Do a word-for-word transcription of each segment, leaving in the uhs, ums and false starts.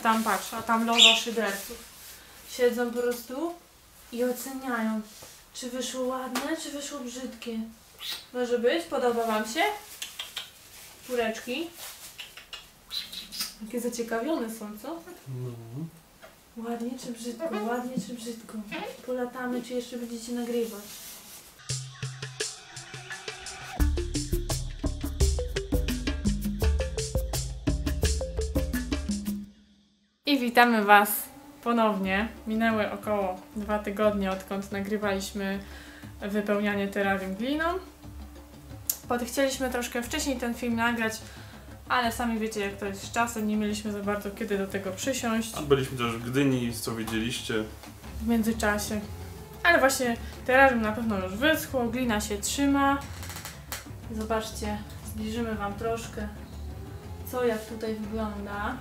tam patrz, a tam logo szyderców. Siedzą po prostu i oceniają, czy wyszło ładne, czy wyszło brzydkie. Może być? Podoba wam się? Kureczki. Jakie zaciekawione są, co? No. Ładnie czy brzydko? Ładnie czy brzydko? Polatamy, czy jeszcze będziecie nagrywać? I witamy was ponownie. Minęły około dwa tygodnie, odkąd nagrywaliśmy wypełnianie terrarium gliną. Potem chcieliśmy troszkę wcześniej ten film nagrać, ale sami wiecie, jak to jest z czasem, nie mieliśmy za bardzo kiedy do tego przysiąść. A byliśmy też w Gdyni, co widzieliście. W międzyczasie. Ale właśnie terrarium na pewno już wyschło, glina się trzyma. Zobaczcie, zbliżymy wam troszkę, co jak tutaj wygląda.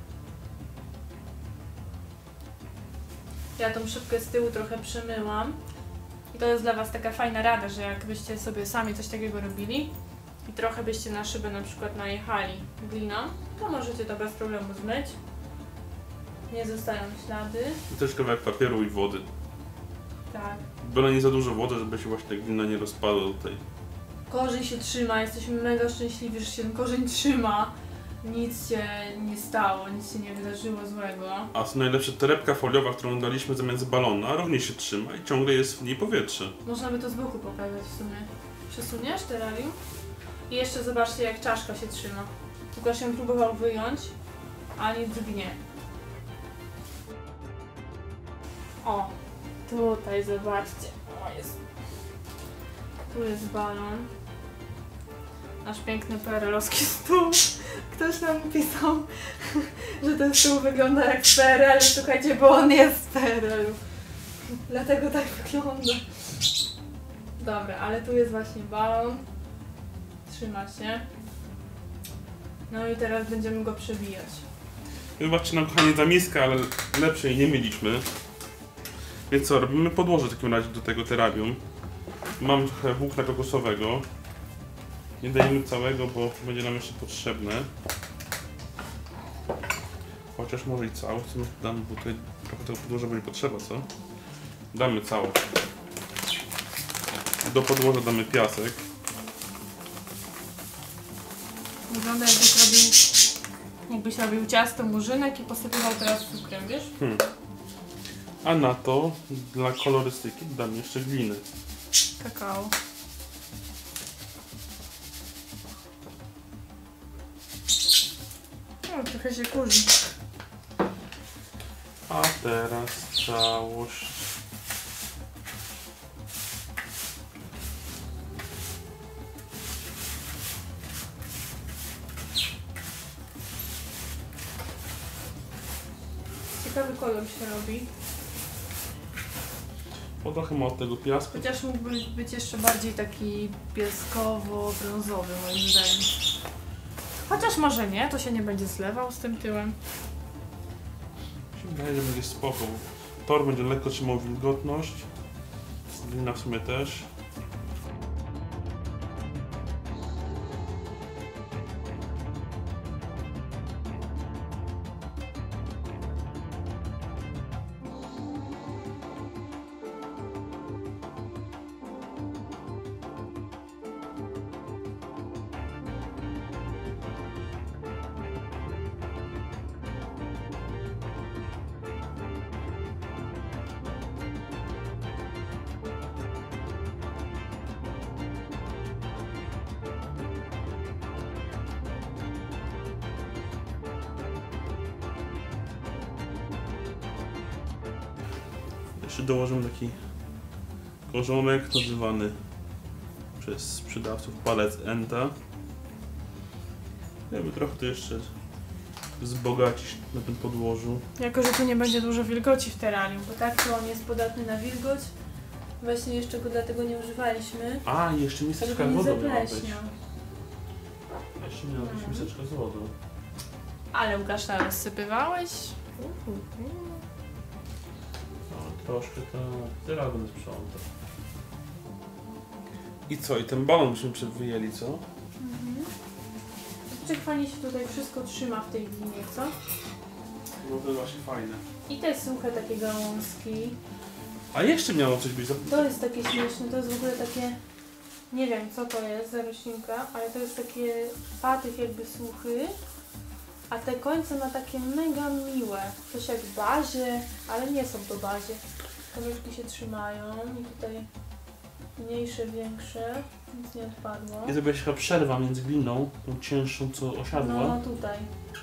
Ja tą szybkę z tyłu trochę przymyłam. I to jest dla was taka fajna rada, że jakbyście sobie sami coś takiego robili i trochę byście na szybę na przykład najechali gliną, to możecie to bez problemu zmyć. Nie zostają ślady. I też kawałek papieru i wody. Tak. Byle nie za dużo wody, żeby się właśnie ta glina nie rozpadła tutaj. Korzeń się trzyma, jesteśmy mega szczęśliwi, że się ten korzeń trzyma. Nic się nie stało, nic się nie wydarzyło złego. A co najlepsze, torebka foliowa, którą daliśmy zamiast balona, również się trzyma i ciągle jest w niej powietrze. Można by to z boku pokazać w sumie. Przesuniesz terrarium? I jeszcze zobaczcie, jak czaszka się trzyma. Łukasz ją próbował wyjąć, a nic drgnie. O, tutaj zobaczcie. O, jest. Tu jest balon. Nasz piękny perelowski stół. Ktoś nam pisał, że ten stół wygląda jak z P R L-u. Słuchajcie, bo on jest z P R L-u. Dlatego tak wygląda. Dobra, ale tu jest właśnie balon. Trzyma się. No i teraz będziemy go przebijać. Wybaczcie nam, kochani, ta miska, ale lepszej nie mieliśmy. Więc co, robimy podłoże w takim razie do tego terrarium. Mam trochę włókna kokosowego. Nie dajemy całego, bo będzie nam jeszcze potrzebne. Chociaż może i całość, co my damy, bo tutaj trochę tego podłoża będzie potrzeba, co? Damy całość. Do podłoża damy piasek. Wygląda jakbyś robił, jakbyś robił ciasto murzynek i posypywał teraz cukrem, wiesz? Hmm. A na to, dla kolorystyki, damy jeszcze gliny. Kakao. No, trochę się kurzy. A teraz całość. Ciekawy kolor się robi. Bo trochę ma od tego piasku. Chociaż mógłby być jeszcze bardziej taki piaskowo-brązowy moim zdaniem. Chociaż może nie, to się nie będzie zlewał z tym tyłem. Mi się wydaje, że będzie spoko. Tor będzie lekko trzymał wilgotność. Glina w sumie też. Jeszcze dołożymy taki korzonek nazywany przez sprzedawców palec Enta. Jakby trochę to jeszcze wzbogacić na tym podłożu. Jako, że tu nie będzie dużo wilgoci w terrarium, bo tak to on jest podatny na wilgoć. Właśnie jeszcze go dlatego nie używaliśmy. A, i jeszcze miseczka Żeby z nie wodą miała być. zapleśniał. Jeszcze miała być Mhm. miseczka z wodą. Ale Łukasza rozsypywałeś? No, troszkę to teraz będę sprzątał. I co? I ten balon byśmy wyjęli, co? Mhm. Jak fajnie się tutaj wszystko trzyma w tej glinie, co? No to właśnie fajne. I te suche takie gałązki. A jeszcze miało coś być. To jest takie śmieszne, to jest w ogóle takie... Nie wiem co to jest za roślinka, ale to jest takie patyk jakby suchy. A te końce ma takie mega miłe. Coś jak bazie, ale nie są to bazie. Korzeczki się trzymają i tutaj mniejsze, większe. Nic nie odpadło. Jest jakaś chyba przerwa między gliną, tą cięższą co osiadła. No tutaj.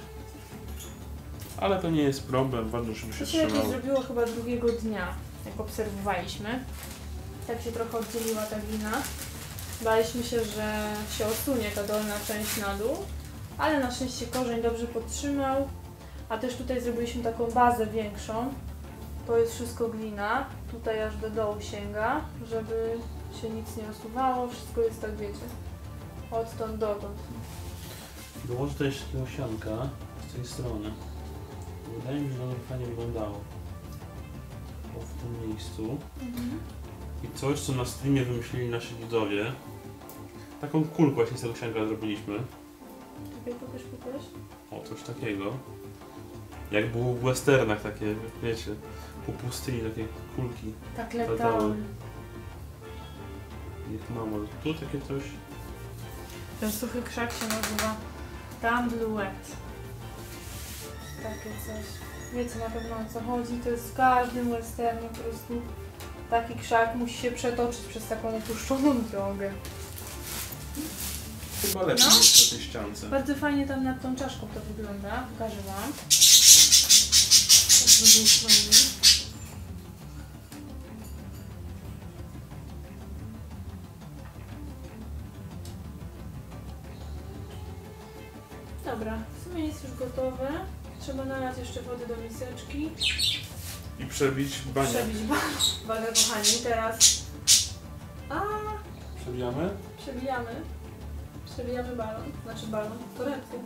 Ale to nie jest problem, ważne, żeby się To się jakieś trzymało. zrobiło chyba drugiego dnia, jak obserwowaliśmy. Tak się trochę oddzieliła ta glina. Baliśmy się, że się osunie ta dolna część na dół, ale na szczęście korzeń dobrze podtrzymał. A też tutaj zrobiliśmy taką bazę większą. To jest wszystko glina, tutaj aż do dołu sięga, żeby się nic nie osuwało. Wszystko jest tak, wiecie, odtąd dotąd. Dołożę tutaj jeszcze takiego sianka z tej strony. Wydaje mi się, że ono fajnie wyglądało. O, w tym miejscu. Mhm. I coś, co na streamie wymyślili nasi widzowie. Taką kulkę właśnie z tego sianka zrobiliśmy. Czekaj, pokaż, pokaż. O, coś takiego. Jak było w westernach takie, wiecie, po pustyni takie kulki. Tak Latały. latały. Niech mam, ale tu takie coś. Ten suchy krzak się nazywa Dandluet. Takie coś. Wiecie na pewno o co chodzi. To jest w każdym westernie po prostu taki krzak musi się przetoczyć przez taką opuszczoną drogę. Chyba lepiej No. niż na tej ściance. Bardzo fajnie tam nad tą czaszką to wygląda. Pokażę wam. Z drugiej strony. Dobra, w sumie jest już gotowe. Trzeba nalać jeszcze wody do miseczki. I przebić banię. Przebić balon. Uwaga kochani, teraz... A, Przebijamy? przebijamy. Przebijamy balon. Znaczy balon, torebkę.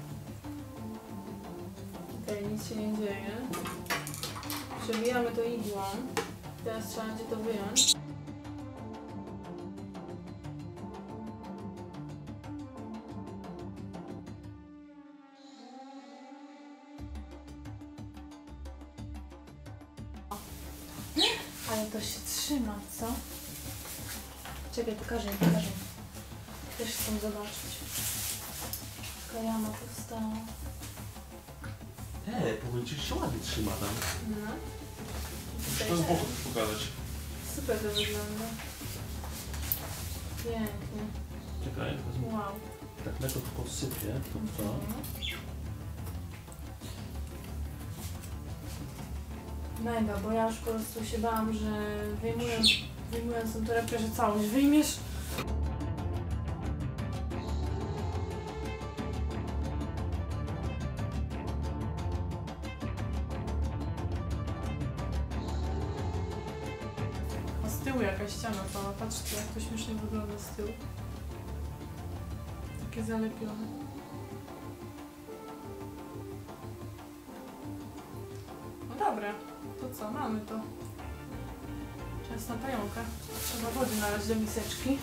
Okej, okay, nic się nie dzieje. Przebijamy to igłą. Teraz trzeba będzie to wyjąć. Ale to się trzyma, co? Czekaj, pokażę, pokażę. Też chcę zobaczyć. Taka jama powstała. Eee, powiem ci, że się ładnie trzyma tam. No. Muszę to z boku też pokazać. Super to wygląda. Pięknie. Czekaj, wezmę. Wow. Tak lekko tylko sypię, to co? Mega, bo ja już po prostu się bałam, że wyjmując, wyjmując tą torebkę, że całość wyjmiesz. A z tyłu jakaś ściana cała, patrzcie jak to śmiesznie wygląda z tyłu. Takie zalepione. Dobra, to co? Mamy to. Czas na pająka. Trzeba wody nalać do miseczki.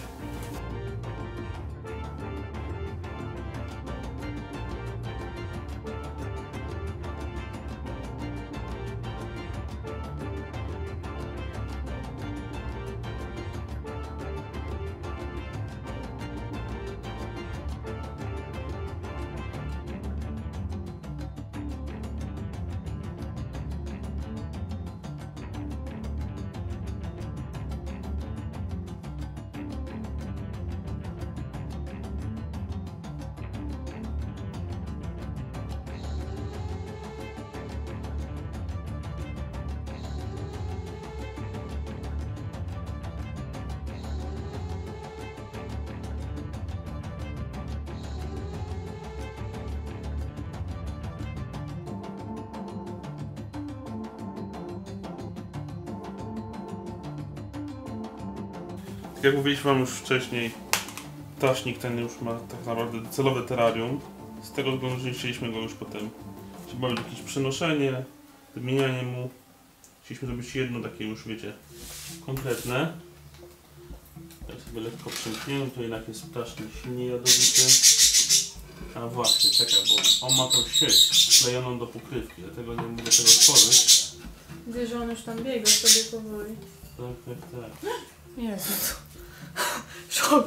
Jak mówiliśmy wam już wcześniej, taśnik ten już ma tak naprawdę celowe terrarium. Z tego względu, że nie chcieliśmy go już potem się bawić jakieś przenoszenie, wymienianie mu. Chcieliśmy zrobić jedno takie już, wiecie, konkretne. Tak sobie lekko przymkniemy, to jednak jest strasznie silnie jadowity. A właśnie, czekaj, bo on ma tą sieć. sklejoną do pokrywki, dlatego nie mogę tego otworzyć. Widzę, że on już tam biega sobie powoli. Tak, tak, tak. Jezu, to... Szok.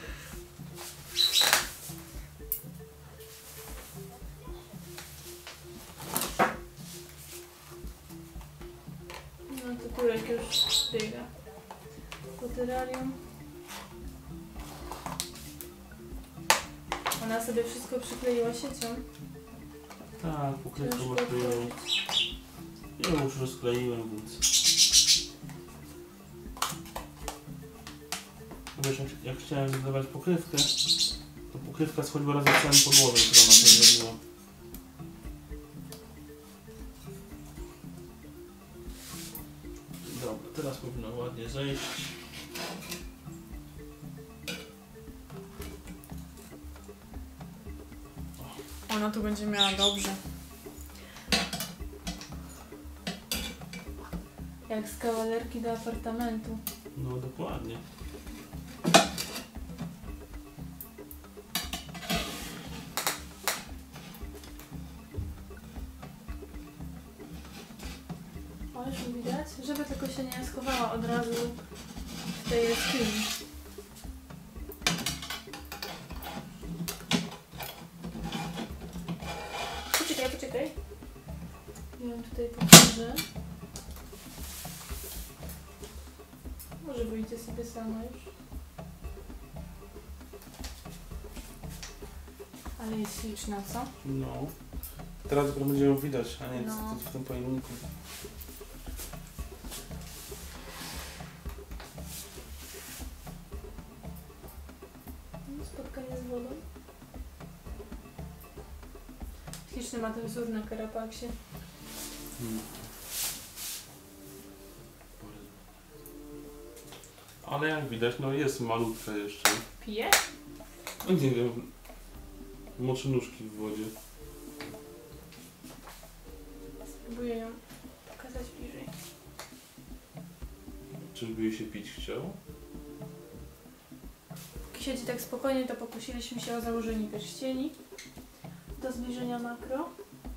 No to Turek już biega po terrarium. Ona sobie wszystko przykleiła siecią. Tak, pokrywkę odkleiłem. Ja już rozkleiłem, więc... Wiesz, jak, jak chciałem dodawać pokrywkę, to pokrywka schodziła razem z całym podłogą, która na to zrobiła. Dobra, teraz powinno ładnie zejść. Ona tu będzie miała dobrze. Jak z kawalerki do apartamentu. No dokładnie. O, już widać? Żeby tylko się nie schowała od razu w tej jaskini. Poczekaj, poczekaj. Ja ją tutaj pokażę. Może wyjdzie sobie sama już. Ale jest śliczna, co? No. Teraz dopiero będzie ją widać, a nie No. w tym pojemniku. Spotkanie z wodą. Śliczny ma ten wzór na karapaksie. Hmm. Ale jak widać, no jest malutka jeszcze. Pije? No nie wiem. Moczy nóżki w wodzie. Spróbuję ją pokazać bliżej. Czyżby jej się pić chciało? Póki siedzi tak spokojnie, to pokusiliśmy się o założenie pierścieni do zbliżenia makro.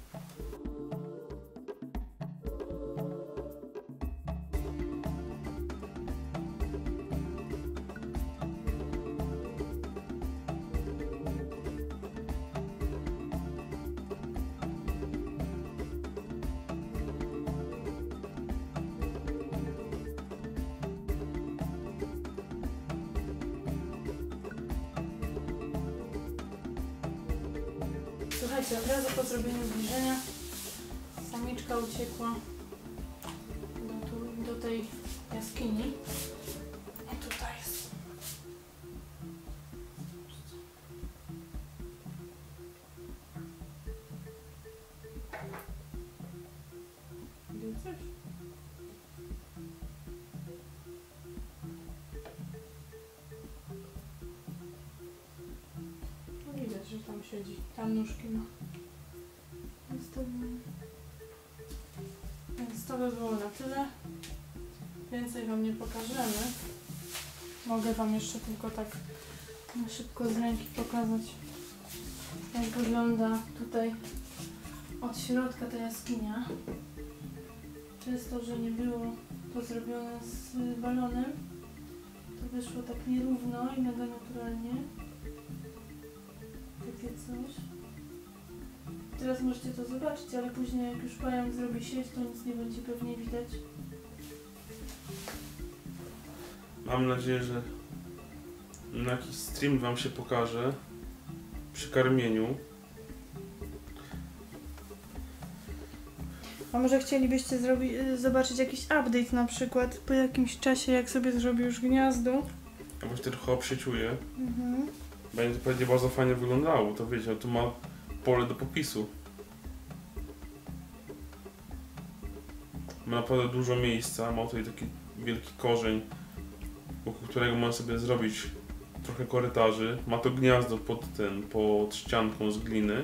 Słuchajcie, od razu po zrobieniu zbliżenia samiczka uciekła do, tu, do tej jaskini. I tutaj jest. Widzisz? No widać, że tam siedzi. Tam nóżki ma. Więc to, więc to by było na tyle. Więcej wam nie pokażemy. Mogę wam jeszcze tylko tak na szybko z ręki pokazać, jak wygląda tutaj od środka ta jaskinia. Przez to, że nie było to zrobione z balonem, to wyszło tak nierówno i mega naturalnie. Takie coś. Teraz możecie to zobaczyć, ale później jak już pająk zrobi sieć, to nic nie będzie pewnie widać. Mam nadzieję, że na jakiś stream wam się pokaże przy karmieniu. A może chcielibyście zrobić, zobaczyć jakiś update na przykład po jakimś czasie, jak sobie zrobi już gniazdo? Ja właśnie trochę obsieciuję. Mhm. Będzie to pewnie bardzo fajnie wyglądało, to wiecie, tu ma pole do popisu. Ma naprawdę dużo miejsca, ma tutaj taki wielki korzeń, wokół którego można sobie zrobić trochę korytarzy. Ma to gniazdo pod ten, pod ścianką z gliny.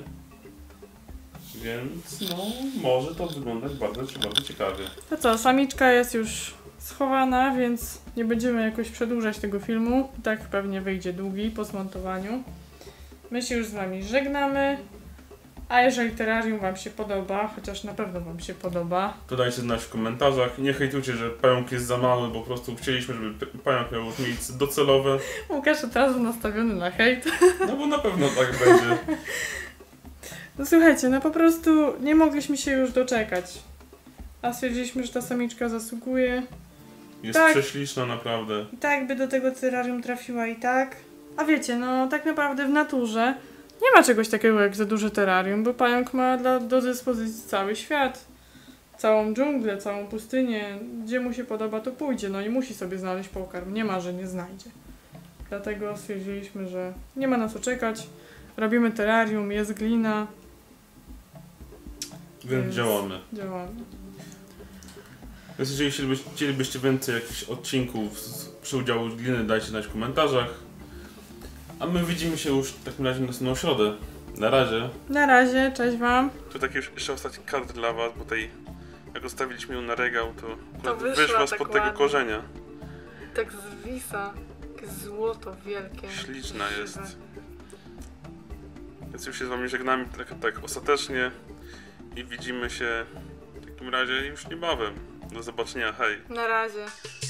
Więc no, może to wyglądać bardzo, bardzo ciekawie. To co, samiczka jest już schowana, więc nie będziemy jakoś przedłużać tego filmu. I tak pewnie wyjdzie długi po zmontowaniu. My się już z wami żegnamy. A jeżeli terrarium wam się podoba, chociaż na pewno wam się podoba, to dajcie znać w komentarzach. Nie hejtujcie, że pająk jest za mały, bo po prostu chcieliśmy, żeby pająk miał już miejsce docelowe. Łukasz od razu nastawiony na hejt. No bo na pewno tak będzie. No słuchajcie, no po prostu nie mogliśmy się już doczekać. A stwierdziliśmy, że ta samiczka zasługuje. Jest Tak. prześliczna naprawdę. I tak by do tego terrarium trafiła i tak. A wiecie, no tak naprawdę w naturze nie ma czegoś takiego jak za duże terrarium, bo pająk ma dla, do dyspozycji cały świat. Całą dżunglę, całą pustynię. Gdzie mu się podoba, to pójdzie. No i musi sobie znaleźć pokarm. Nie ma, że nie znajdzie. Dlatego stwierdziliśmy, że nie ma na co czekać. Robimy terrarium, jest glina. Więc Więc działamy. Działamy. Więc jeżeli chcielibyście, chcielibyście więcej jakichś odcinków z, przy udziału gliny, dajcie znać w komentarzach. A my widzimy się już w takim razie na następną środę. Na razie. Na razie, cześć wam. To taki już jeszcze ostatni kadr dla was, bo tej, jak zostawiliśmy ją na regał, to, To wyszła wyszła tak spod tego ładnie. korzenia. Tak zwisa. Takie złoto wielkie. Śliczna jest. Więc już się z wami żegnamy tak, tak ostatecznie i widzimy się w takim razie już niebawem. Do zobaczenia, hej! Na razie.